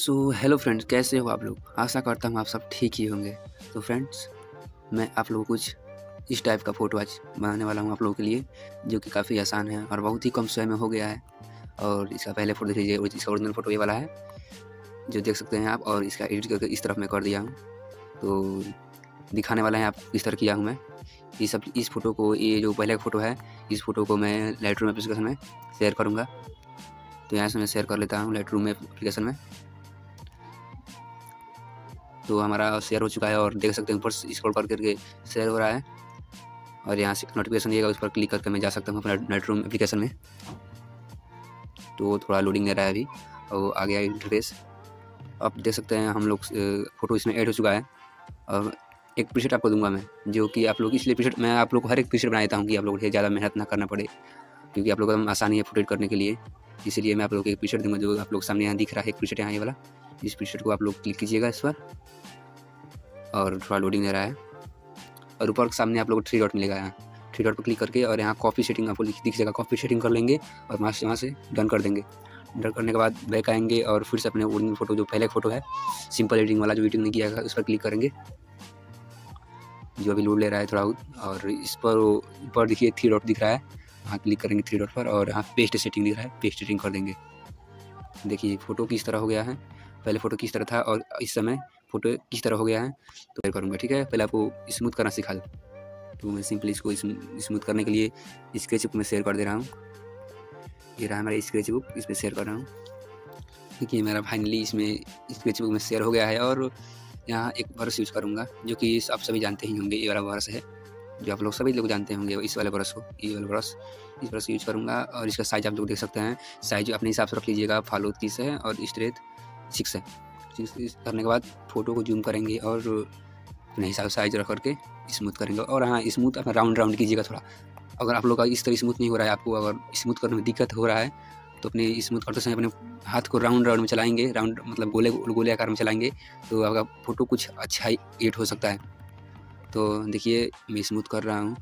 So hello friends, कैसे हो आप लोग। आशा करता हूँ आप सब ठीक ही होंगे। तो फ्रेंड्स, मैं आप लोगों को कुछ इस टाइप का फ़ोटो आज बनाने वाला हूँ आप लोगों के लिए, जो कि काफ़ी आसान है और बहुत ही कम समय में हो गया है। और इसका पहले फ़ोटो देख लीजिए, इसका ओरिजिनल फ़ोटो ये वाला है जो देख सकते हैं आप, और इसका एडिट करके इस तरफ मैं कर दिया हूँ। तो दिखाने वाला है आप किस तरह किया हूँ मैं इस फ़ोटो को। ये जो पहले का फ़ोटो है, इस फ़ोटो को मैं लाइटरूम एप्लीकेशन में शेयर करूँगा। तो यहाँ से मैं शेयर कर लेता हूँ लाइटरूम एप्लीकेशन में। तो हमारा शेयर हो चुका है और देख सकते हैं ऊपर स्क्रॉल करके शेयर हो रहा है। और यहाँ से नोटिफिकेशन दिएगा, उस पर क्लिक करके मैं जा सकता हूँ अपना लाइटरूम एप्लीकेशन में। तो थोड़ा लोडिंग ले रहा है अभी और आ गया इंटरफेस। आप देख सकते हैं हम लोग फ़ोटो इसमें ऐड हो चुका है। और एक प्रीसेट आपको दूंगा मैं, जो कि आप लोग इसलिए प्रीसेट मैं आप लोग को हर एक प्रीसेट बना देता हूँ कि आप लोगों को ज़्यादा मेहनत ना करना पड़े, क्योंकि आप लोग को आसानी है फोटो एडिट करने के लिए। इसलिए मैं आप लोग को एक प्रीसेट दूंगा जो आप लोग सामने यहाँ दिख रहा है। एक प्रीसेट यहाँ ये वाला, इस प्रीसेट को आप लोग क्लिक कीजिएगा इस पर, और थोड़ा लोडिंग ले रहा है। और ऊपर सामने आप लोग को 3 डॉट मिलेगा, यहाँ 3 डॉट पर क्लिक करके और यहाँ कॉपी सेटिंग आपको दिख जाएगा। कॉपी सेटिंग कर लेंगे और वहाँ से डन कर देंगे। डन करने के बाद बैक आएंगे और फिर से अपने ओरिजिनल फ़ोटो जो पहले फ़ोटो है सिंपल एडिटिंग वाला, जो एडिटिंग नहीं किया है, उस पर क्लिक करेंगे, जो अभी लोड ले रहा है थोड़ा। और इस पर ऊपर देखिए 3 डॉट दिख रहा है, वहाँ क्लिक करेंगे 3 डॉट पर, और यहाँ पेस्ट सेटिंग दिख रहा है, पेस्ट सेटिंग कर देंगे। देखिए फ़ोटो किस तरह हो गया है, पहले फ़ोटो किस तरह था और इस समय फ़ोटो किस तरह हो गया है। तो मैं करूँगा, ठीक है। पहले आपको स्मूथ करना सिखा दूँ, तो मैं सिंपली इसको स्मूथ करने के लिए स्केच बुक में शेयर कर दे रहा हूँ। ये रहा हमारा स्केच बुक, इस पर शेयर कर रहा हूँ। देखिए मेरा फाइनली इसमें स्केच बुक में शेयर हो गया है। और यहाँ एक ब्रश यूज़ करूँगा, जो कि आप सभी जानते ही होंगे, ये वाला ब्रश है जो आप लोग सभी लोग जानते होंगे, इस वाले ब्रश को, ये वाला ब्रश, इस ब्रश यूज़ करूँगा। और इसका साइज़ आप लोग देख सकते हैं, साइज़ अपने हिसाब से रख लीजिएगा। फॉलो 30 है और स्ट्रेट 6 है। 6 करने के बाद फ़ोटो को जूम करेंगे और अपने हिसाब से साइज़ रख करके स्मूथ करेंगे। और हाँ, स्मूथ अपना राउंड कीजिएगा थोड़ा। अगर आप लोग का इस तरह स्मूथ नहीं हो रहा है, आपको अगर स्मूथ करने में दिक्कत हो रहा है, तो अपने स्मूथ करते समय अपने हाथ को राउंड में चलाएंगे, राउंड मतलब गोले आकार में चलाएंगे, तो आपका फ़ोटो कुछ अच्छा ही एडिट हो सकता है। तो देखिए मैं स्मूथ कर रहा हूँ,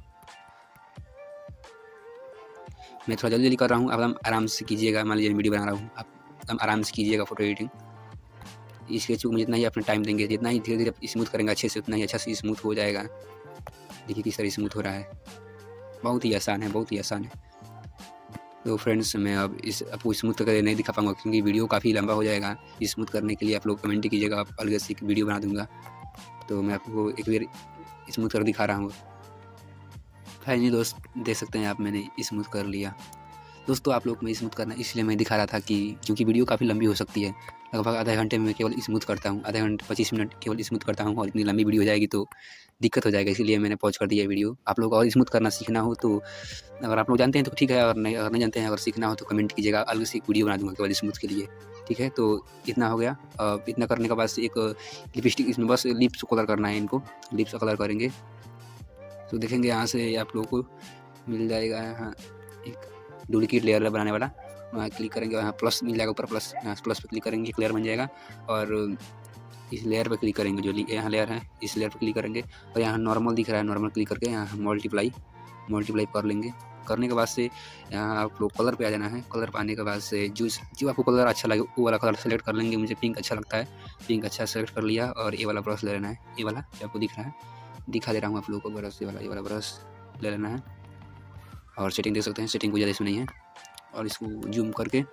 मैं थोड़ा जल्दी कर रहा हूँ। आप आराम से कीजिएगा। मान लीजिए वीडियो बना रहा हूँ, आप आराम से कीजिएगा फ़ोटो एडिटिंग। स्केच में जितना ही अपना टाइम देंगे, जितना ही धीरे धीरे स्मूथ करेंगे अच्छे से, उतना ही अच्छा से स्मूथ हो जाएगा। देखिए किस तरह स्मूथ हो रहा है, बहुत ही आसान है, बहुत ही आसान है। तो फ्रेंड्स, मैं अब आपको स्मूथ करके नहीं दिखा पाऊँगा, क्योंकि वीडियो काफ़ी लंबा हो जाएगा। स्मूथ करने के लिए आप लोग कमेंट कीजिएगा, आप अलग से एक वीडियो बना दूँगा। तो मैं आपको एक बार स्मूथ कर दिखा रहा हूँ। फाइनली दोस्त देख सकते हैं आप, मैंने स्मूथ कर लिया। दोस्तों आप लोग में स्मूथ करना इसलिए मैं दिखा रहा था कि क्योंकि वीडियो काफ़ी लंबी हो सकती है, लगभग आधे घंटे में मैं केवल स्मूथ करता हूँ, आधे घंटे 25 मिनट केवल स्मूथ करता हूँ, और इतनी लंबी वीडियो हो जाएगी तो दिक्कत हो जाएगा, इसीलिए मैंने पॉज कर दिया वीडियो। आप लोग और स्मूथ करना सीखना हो तो, अगर आप लोग जानते हैं तो ठीक है, अगर नहीं जानते हैं, अगर सीखना हो तो कमेंट कीजिएगा, अलग से एक वीडियो बना दूँगा केवल स्मूथ के लिए, ठीक है। तो इतना हो गया। इतना करने के बाद से एक लिपस्टिक, इसमें बस लिप्स को कलर करना है, इनको लिप्स का कलर करेंगे। तो देखेंगे यहाँ से आप लोगों को मिल जाएगा यहाँ एक डुप्लीकेट लेयर बनाने वाला, वहाँ क्लिक करेंगे, वहाँ प्लस मिल जाएगा ऊपर, प्लस, यहाँ प्लस पे क्लिक करेंगे, एक लेयर बन जाएगा। और इस लेयर पे क्लिक करेंगे, जो यहाँ लेयर है, इस लेयर पे क्लिक करेंगे, और यहाँ नॉर्मल दिख रहा है, नॉर्मल क्लिक करके यहाँ मल्टीप्लाई कर लेंगे। करने के बाद से यहाँ आप लोग कलर पे आ जाना है। कलर पे आने के बाद से जो आपको कलर अच्छा लगे वो वाला कलर सेलेक्ट कर लेंगे। मुझे पिंक अच्छा लगता है, पिंक अच्छा सेलेक्ट कर लिया। और ये वाला ब्रश ले लेना है, ये वाला जो आपको दिख रहा है, दिखा दे रहा हूँ आप लोगों को ब्रश, ये वाला ब्रश ले लेना है। और सेटिंग देख सकते हैं, सेटिंग कोई ज़्यादा इसमें नहीं है। और इसको जूम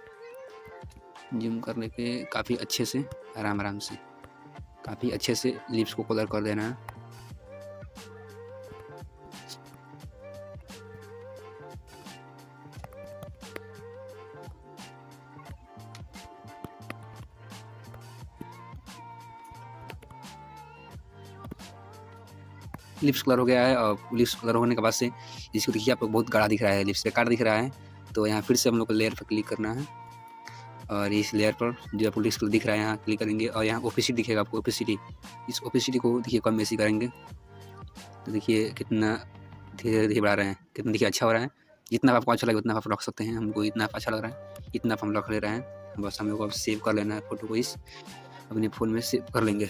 करने के काफ़ी अच्छे से, आराम से, काफ़ी अच्छे से लिप्स को कलर कर देना है। लिप्स कलर हो गया है। और लिप्स कलर होने के बाद से इसको देखिए आप लोग बहुत गाढ़ा दिख रहा है, लिप्स बेकार दिख रहा है। तो यहाँ फिर से हम लोग को लेयर पर क्लिक करना है, और इस लेयर पर जो आपको लिप्स कलर दिख रहा है यहाँ क्लिक करेंगे, और यहाँ ओपेसिटी दिखेगा आपको, ओपेसिटी, इस ओपेसिटी को देखिए कम बेसी करेंगे। तो देखिए कितना धीरे धीरे बढ़ा रहे हैं, कितना देखिए अच्छा हो रहा है। जितना आपको अच्छा लगे उतना आप रख सकते हैं, हमको इतना अच्छा लग रहा है, इतना हम रख ले रहे हैं। बस हम लोग को अब सेव कर लेना है फ़ोटो को, इस अपने फ़ोन में सेव कर लेंगे।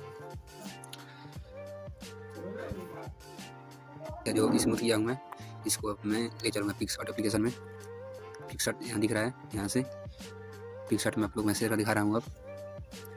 जो स्मूथ किया हूँ मैं, इसको अब मैं ले चलूँगा पिक्सआर्ट एप्लीकेशन में। पिक्सआर्ट यहाँ दिख रहा है, यहाँ से पिक्सआर्ट में आप लोग मैं शेयर दिखा रहा हूँ अब।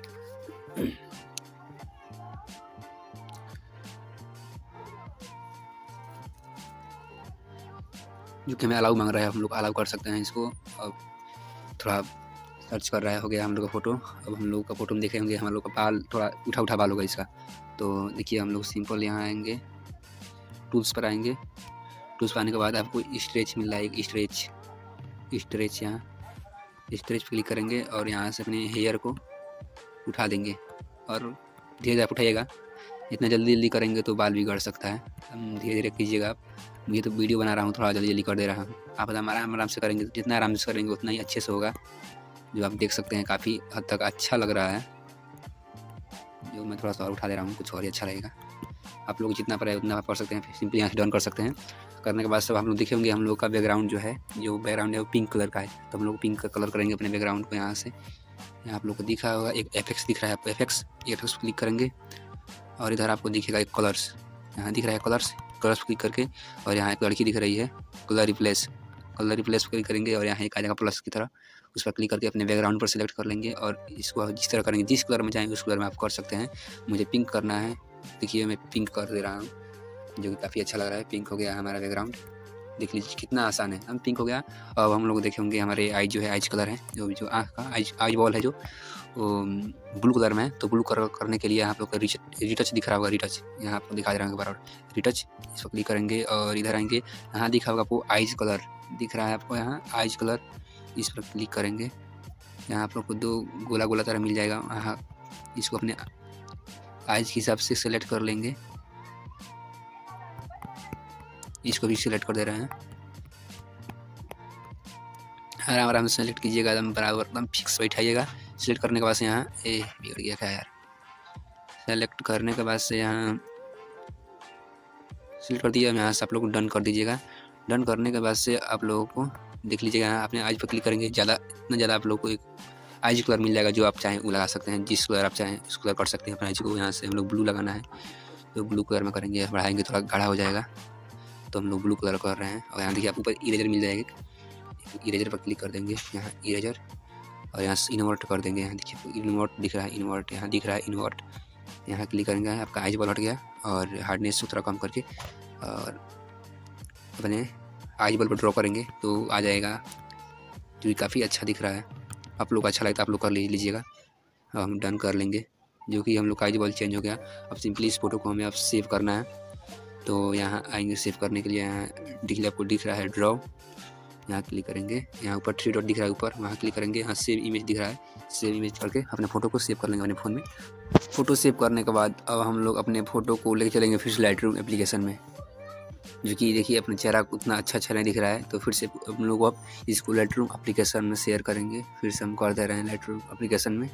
जो कि हमें अलाउ मांग रहा है, हम लोग अलाउ कर सकते हैं इसको। अब थोड़ा सर्च कर रहा है, हो गया हम लोग का फ़ोटो। अब हम लोग का फ़ोटो में देखे होंगे हम लोग का बाल थोड़ा उठा बाल होगा इसका। तो देखिए हम लोग सिंपल यहाँ आएंगे, टूल्स पर आएंगे। टूल्स पर आने के बाद आपको स्ट्रेच मिल रहा है, एक स्ट्रेच यहाँ स्ट्रेच क्लिक करेंगे और यहाँ से अपने हेयर को उठा देंगे और धीरे धीरे आप उठाइएगा। इतना जल्दी करेंगे तो बाल बिगड़ सकता है, धीरे धीरे कीजिएगा आप। मैं तो वीडियो बना रहा हूँ, थोड़ा जल्दी कर दे रहा हूँ। आप आराम से करेंगे, जितना आराम से करेंगे उतना ही अच्छे से होगा। जो आप देख सकते हैं काफ़ी हद तक अच्छा लग रहा है। जो मैं थोड़ा सा और उठा दे रहा हूँ, कुछ और ही अच्छा रहेगा। आप लोग जितना पड़े उतना आप कर सकते हैं, सिंपली यहाँ से डन कर सकते हैं। करने के बाद सब हम लोग देखे होंगे हम लोग का बैकग्राउंड जो बैकग्राउंड है वो पिंक कलर का है। तो हम लोग पिंक का कलर करेंगे अपने बैकग्राउंड को। यहाँ से यहाँ आप लोग को दिखा होगा एक एफेक्ट्स दिख रहा है, आपको एफेक्ट्स क्लिक करेंगे और इधर आपको दिखेगा एक कलर्स, यहाँ दिख रहा है कलर्स क्लिक करके। और यहाँ एक लड़की दिख रही है, कलर रिप्लेस क्लिक करेंगे और यहाँ एक आ जाएगा प्लस की तरह, उस पर क्लिक करके अपने बैकग्राउंड पर सिलेक्ट कर लेंगे। और इसको जिस तरह करेंगे, जिस कलर में चाहेंगे उस कलर में आप कर सकते हैं। मुझे पिंक करना है, देखिए मैं पिंक कर दे रहा हूँ, जो कि काफ़ी अच्छा लग रहा है। पिंक हो गया हमारा बैकग्राउंड, देख लीजिए कितना आसान है। हम पिंक हो गया। अब हम लोग देखे होंगे हमारे आई जो है आइज कलर है, जो आँख का आइज बॉल है जो ब्लू कलर में है। तो ब्लू कलर करने के लिए आप लोग का रिटच दिख रहा होगा, रिटच यहाँ आपको दिखा दे रहा हूँ बराबर, रिटच इस पर क्लिक करेंगे और इधर आएंगे। यहाँ दिखा होगा आपको आइज कलर दिख रहा है, आपको यहाँ आइज कलर इस पर क्लिक करेंगे। यहाँ आप लोग को 2 गोला तरह मिल जाएगा। यहाँ इसको अपने आइज के हिसाब से सेलेक्ट कर लेंगे, इसको भी सिलेक्ट कर दे रहे हैं। आराम से सेलेक्ट कीजिएगा, एकदम बराबर एकदम फिक्स बैठाइएगा। सेलेक्ट करने के बाद से यहाँ बिगड़ गया क्या यार, सेलेक्ट करने के बाद से यहाँ सेलेक्ट कर दिया। यहाँ से आप लोग डन कर दीजिएगा। डन करने के बाद से आप लोगों को देख लीजिएगा, यहाँ अपने आइज पर क्लिक करेंगे। इतना ज़्यादा आप लोग को एक आइज कलर मिल जाएगा, जो आप चाहें वो लगा सकते हैं। जिस कलर आप चाहें उस कलर कर सकते हैं अपने आइज को। यहाँ से हम लोग ब्लू लगाना है तो ब्लू कलर में करेंगे, बढ़ाएंगे थोड़ा गाढ़ा हो जाएगा तो हम लोग ब्लू कलर कर रहे हैं। और यहाँ देखिए आपको ऊपर इरेजर मिल जाएगा, इरेजर पर क्लिक कर देंगे, यहाँ इरेजर और यहाँ से इन्वर्ट कर देंगे। यहाँ देखिए इन्वर्ट दिख रहा है, इन्वर्ट यहाँ दिख रहा है इन्वर्ट, यहाँ क्लिक करेंगे। आपका आइज बॉल हट गया और हार्डनेस को थोड़ा कम करके और अपने आइज बॉल पर ड्रॉ करेंगे तो आ जाएगा, जो काफ़ी अच्छा दिख रहा है। आप लोग अच्छा लगता है आप लोग कर लीजिएगा। हम डन कर लेंगे, जो कि हम लोग का आइज बॉल चेंज हो गया। अब सिंपली इस फोटो को हमें अब सेव करना है, तो यहाँ आएंगे सेव करने के लिए। यहाँ आपको दिख रहा है ड्रॉ, यहाँ क्लिक करेंगे। यहाँ ऊपर 3 डॉट दिख रहा है ऊपर, वहाँ क्लिक करेंगे। यहाँ सेव इमेज दिख रहा है, सेव इमेज करके अपने फ़ोटो को सेव कर लेंगे अपने फ़ोन में। फ़ोटो सेव करने के बाद अब हम लोग अपने फ़ोटो को लेकर चलेंगे फिर से लाइटरूम एप्लीकेशन में, जो कि देखिए अपना चेहरा उतना अच्छा नहीं दिख रहा है। तो फिर से हम लोग अब इसको लाइटरूम एप्लीकेशन में शेयर करेंगे। फिर से हम कर दे रहे हैं लाइटरूम एप्लीकेशन में,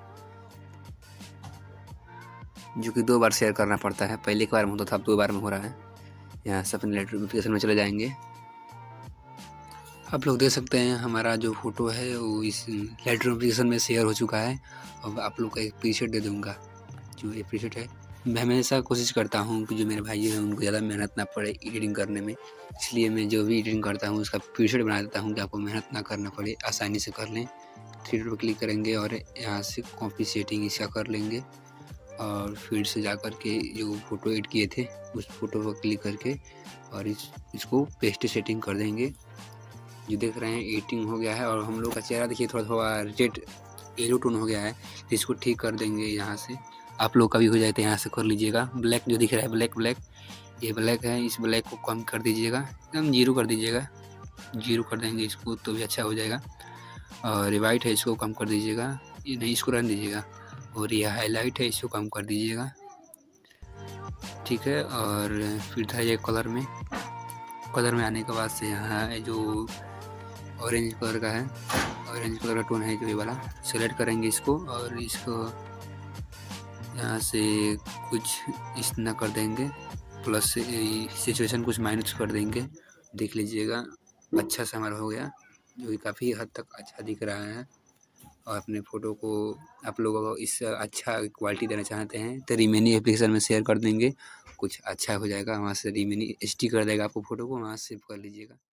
जो कि 2 बार शेयर करना पड़ता है। पहले एक बार में होता था, अब 2 बार में हो रहा है। यहाँ से अपने लाइटरूम एप्लीकेशन में चले जाएंगे। आप लोग देख सकते हैं हमारा जो फ़ोटो है वो इस लाइटरूम एप्लीकेशन में शेयर हो चुका है। अब आप लोग का एक प्रीसेट दे दूँगा, जो ये प्रीसेट है। मैं हमेशा कोशिश करता हूँ कि जो मेरे भाई हैं उनको ज़्यादा मेहनत ना पड़े एडिटिंग करने में, इसलिए मैं जो भी एडिटिंग करता हूँ उसका प्रीसेट बना देता हूँ कि आपको मेहनत ना करना पड़े, आसानी से कर लें। 3 डॉट पर क्लिक करेंगे और यहाँ से कॉपी सेटिंग इसका कर लेंगे और फिर से जा कर के जो फ़ोटो एड किए थे उस फोटो पर क्लिक करके और इसको पेस्ट सेटिंग कर देंगे। जो देख रहे हैं एडिटिंग हो गया है। और हम लोग का चेहरा देखिए थोड़ा रेड येलो टोन हो गया है, तो इसको ठीक कर देंगे। यहाँ से आप लोग का भी हो जाए तो यहाँ से कर लीजिएगा। ब्लैक जो दिख रहा है ब्लैक ये ब्लैक है, इस ब्लैक को कम कर दीजिएगा, एकदम 0 कर दीजिएगा। 0 कर देंगे इसको तो भी अच्छा हो जाएगा। और वाइट है इसको कम कर दीजिएगा, ये नहीं इसको रहने दीजिएगा। और ये हाईलाइट है इसको कम कर दीजिएगा, ठीक है। और फिर था ये कलर में आने के बाद से यहाँ जो ऑरेंज कलर का है, ऑरेंज कलर का टोन है जो ये वाला, सेलेक्ट करेंगे इसको और इसको यहाँ से कुछ इतना कर देंगे, प्लस सिचुएशन कुछ माइनस कर देंगे। देख लीजिएगा अच्छा सा हमारा हो गया, जो कि काफ़ी हद तक अच्छा दिख रहा है। और अपने फ़ोटो को आप लोगों को इससे अच्छा क्वालिटी देना चाहते हैं तो रिमेनी एप्लीकेशन में शेयर कर देंगे, कुछ अच्छा हो जाएगा। वहाँ से रिमेनी HD कर देगा आपको फ़ोटो को, वहाँ से सेव कर लीजिएगा।